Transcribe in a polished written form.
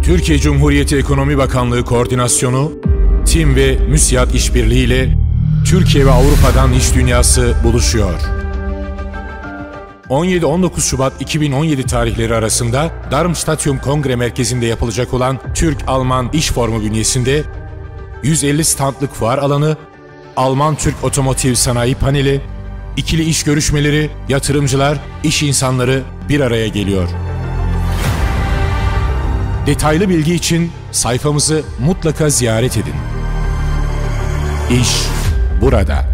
Türkiye Cumhuriyeti Ekonomi Bakanlığı Koordinasyonu, TİM ve MÜSİAD işbirliğiyle Türkiye ve Avrupa'dan iş dünyası buluşuyor. 17-19 Şubat 2017 tarihleri arasında Darmstadtium Kongre Merkezi'nde yapılacak olan Türk-Alman İş Forumu bünyesinde 150 standlık fuar alanı, Alman-Türk Otomotiv Sanayi Paneli, ikili iş görüşmeleri, yatırımcılar, iş insanları bir araya geliyor. Detaylı bilgi için sayfamızı mutlaka ziyaret edin. İş burada.